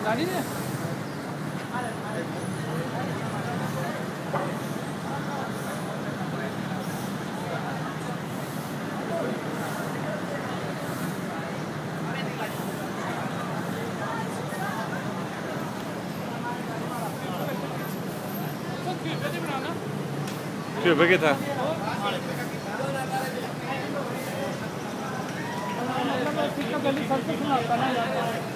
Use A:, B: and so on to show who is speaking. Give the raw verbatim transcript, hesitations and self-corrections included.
A: गाड़ी ने
B: क्यों बगे था
A: गली सबसे सुनाता ना